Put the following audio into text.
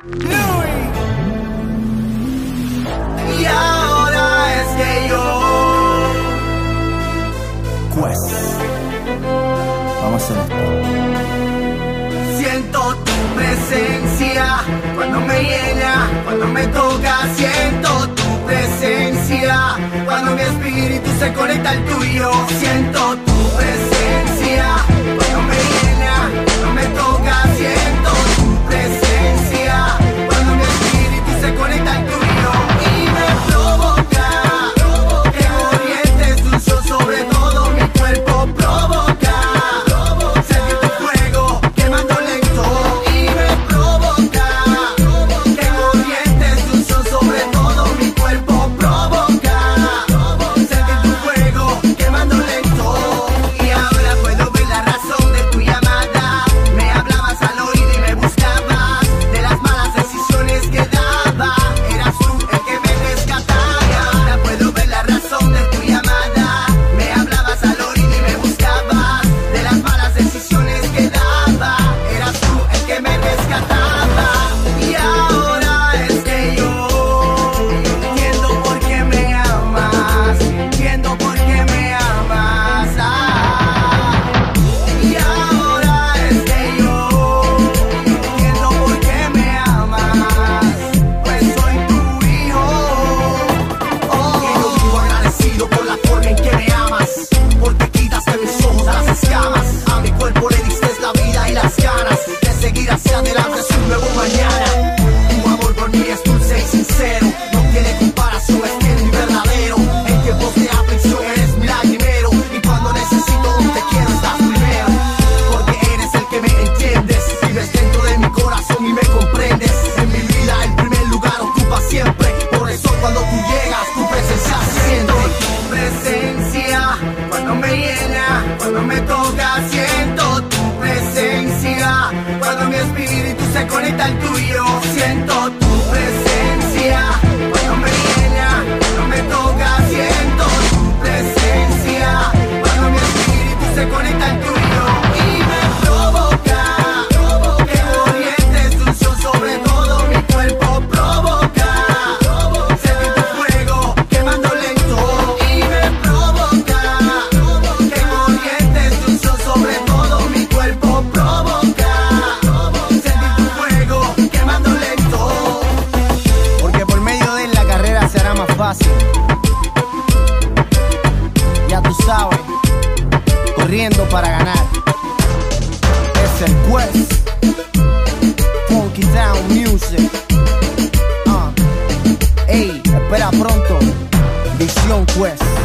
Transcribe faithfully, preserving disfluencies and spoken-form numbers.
Y ahora es que yo Quest. Vamos a hacer esto. siento tu presencia cuando me llena, cuando me toca. Siento tu presencia cuando mi espíritu se conecta al tuyo. Siento tu presencia cuando me llena, cuando me toca. Siento tu presencia cuando mi espíritu se conecta al tuyo. Y me provoca que corrientes de unción sobre todo mi cuerpo. Provoca sentir tu fuego quemando lento. Y me provoca que corrientes de unción sobre todo mi cuerpo. Provoca sentir tu fuego quemando lento. Y ahora puedo ver la razón de tu llamada. Me hablabas al oído y me buscabas de las malas decisiones que daba. Eras tú el que me rescataba. Y ahora puedo ver la razón de tu llamada. Me hablabas al oído y me buscabas de las malas decisiones que daba. Eras tú el que me rescataba. Y ahora es que yo entiendo por qué me amas. Entiendo por qué me amas. Ah. Y ahora es que yo entiendo por qué me amas. Pues soy tu hijo. Oh. Y yo vivo agradecido por la forma en que me amas, porque quitas de mis ojos las escamas. A mi cuerpo le diste la vida y las ganas de seguir hacia adelante hacia un nuevo mañana. Tu amor por mí es dulce y sincero, no tiene comparación, es fiel y verdadero. En tiempos de aflicción eres mi lagrimero, y cuando necesito un te quiero estás primero. Porque eres el que me entiendes, vives dentro de mi corazón y me comprendes. En mi vida el primer lugar ocupa siempre, por eso cuando tú llegas tu presencia se siente. Tu presencia cuando me llena, cuando me toca. Siento tu presencia cuando mi espíritu se conecta al tuyo. Siento tu presencia cuando me llena, cuando me toca. Siento tu presencia cuando mi espíritu se conecta al tuyo. Y me provoca que corrientes de unción sobre todo mi cuerpo. Provoca sentir tu fuego quemando lento. Y me provoca que corrientes de unción sobre todo mi cuerpo. Provoca sentir tu fuego quemando lento. Porque por medio de él la carrera será más fácil. Ya tú sabes, corriendo para ganar. Es el Quest. Funky Town Music. Uh. Ey, espera pronto. Visión Quest.